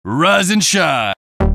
Rise and shine.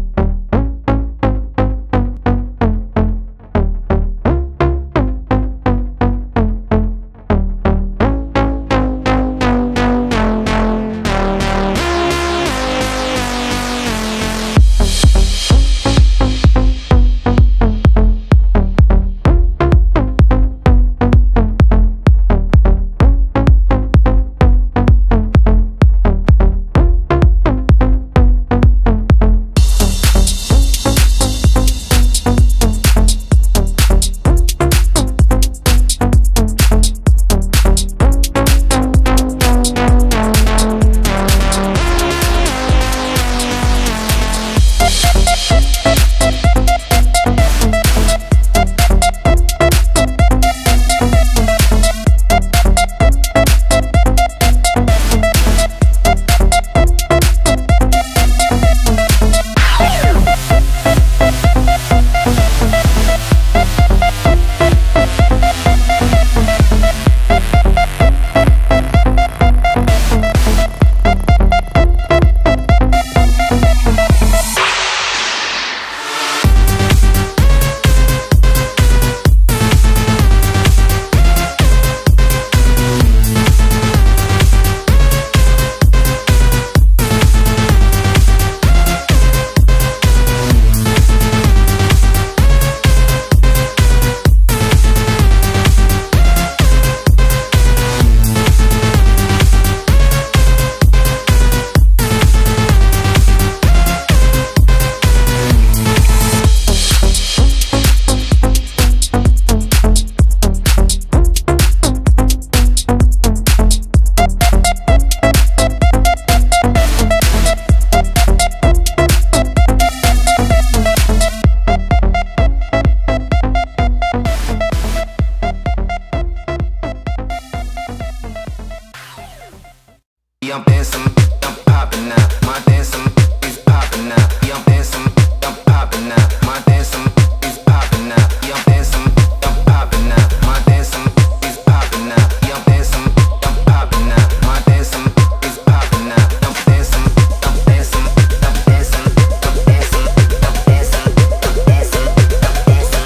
I'm dancing, I'm popping now. My dancing is popping now. Yeah, I'm dancing, I'm popping now. My dancing is popping now. Yeah, I'm dancing, I'm popping now. My dancing is popping now. Yeah, I'm dancing, I'm popping now. My dancing is popping now. I'm dancing, I'm dancing, I'm dancing, I'm dancing, I'm dancing, I'm dancing, I'm dancing,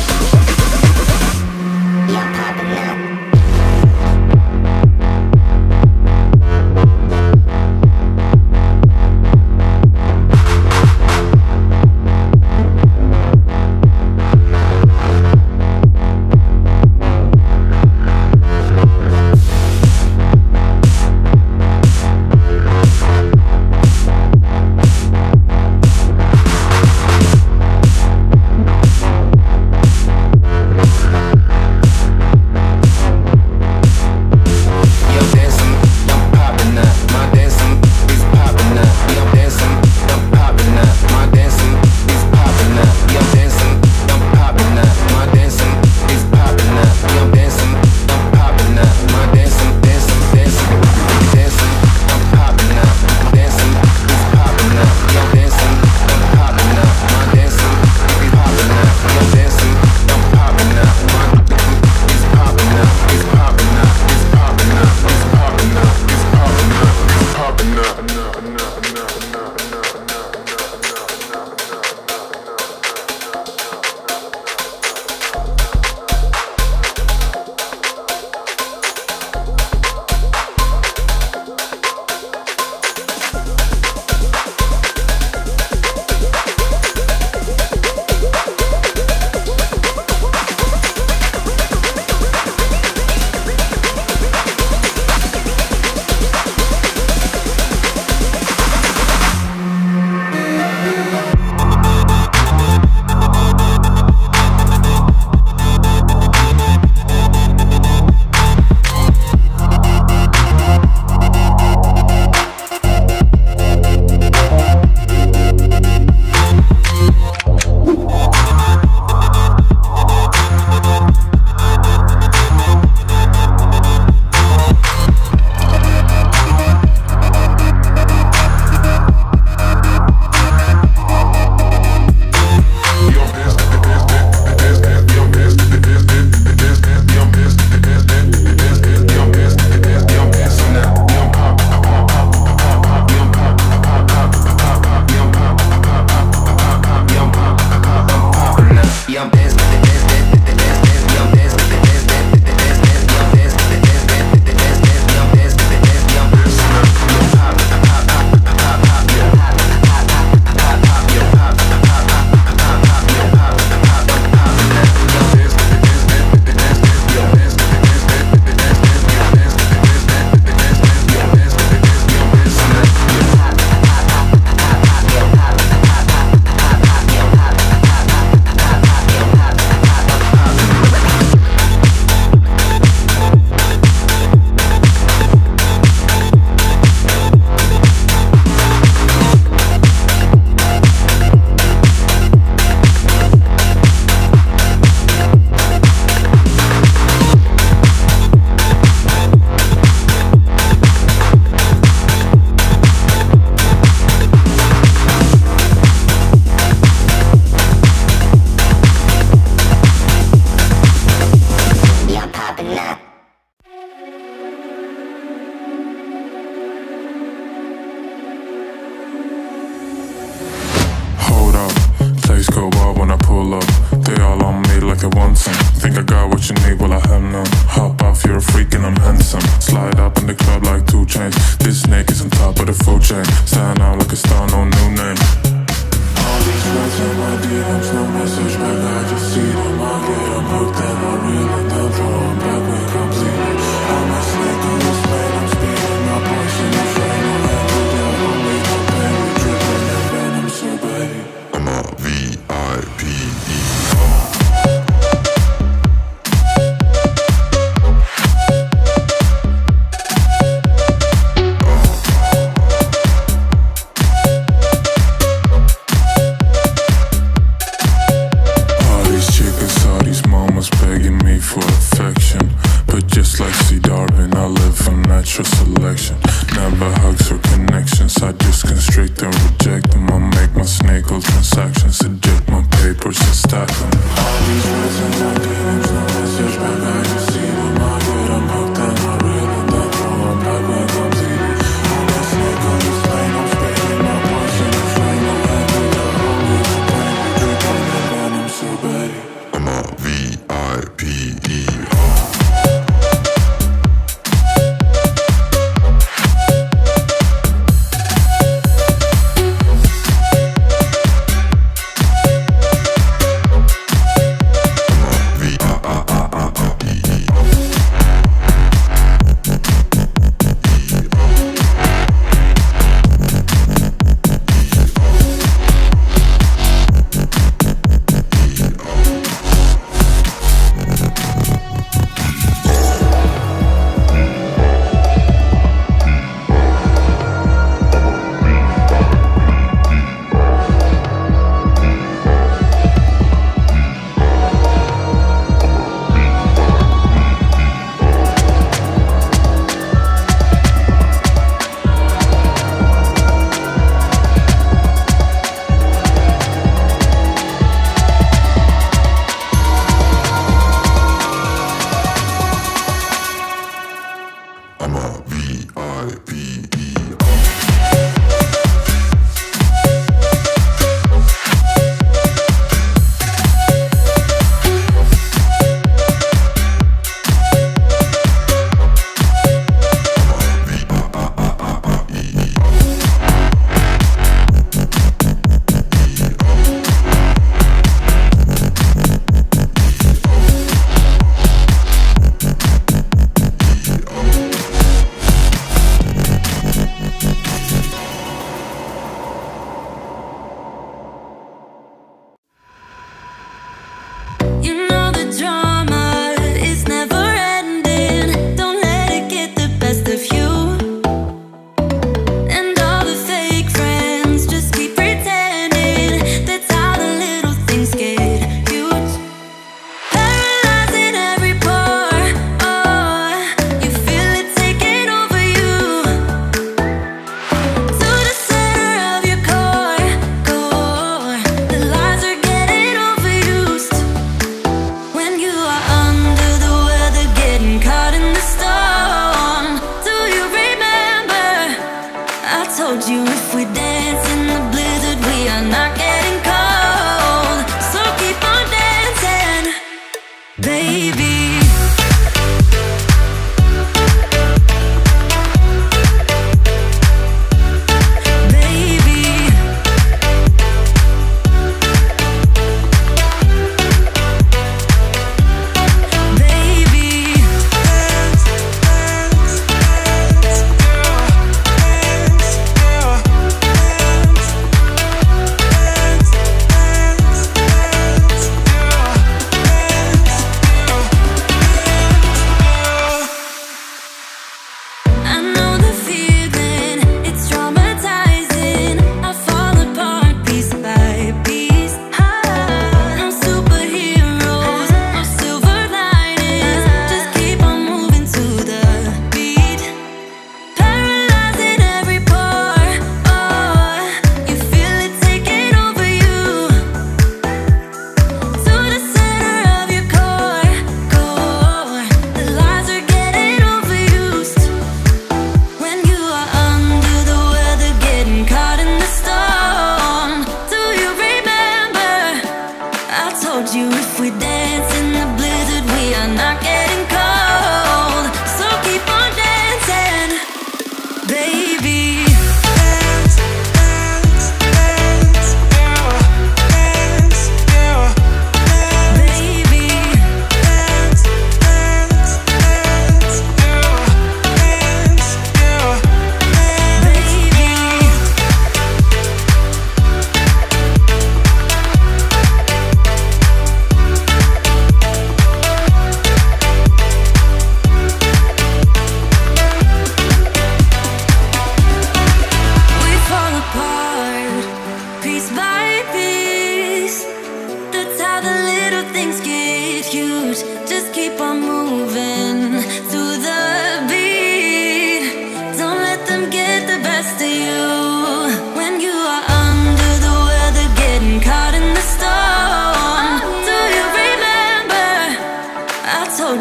I'm dancing, like I want some. Think I got what you need, well I have none. Hop off, you're a freak and I'm handsome. Slide up in the club like 2 chains. This snake is on top of the food chain. Stand out like a star, no new name. All these threats in my DMs, no message back, I just see them. I get them hooked and I reel and then throw them back when completed. I'm a snake on this lane, I'm speeding my poison and train. No handle down, I'm leaving pain, we dripping in venom, so baby I'm a V-I-P-E. Selection, never hugs or connections. I just constrict and reject them. I make my snake all transactions, eject my papers and stack them. All these words in my DMs, no message back, I just see them. I get them hooked and I reel and then throw them back when completed. I'm a snake on this lane, I'm spitting my poison and flame. No handle the homie to blame, we dripping in venom, so baby I'm a V-I-P-E.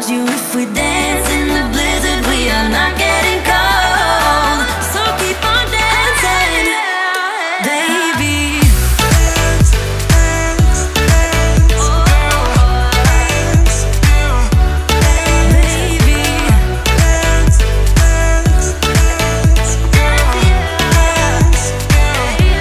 told you if we dance in the blizzard, we are not getting cold. So keep on dancing, baby. Dance, dance, dance. Oh, dance, baby. Dance, dance, dance. Dance, baby.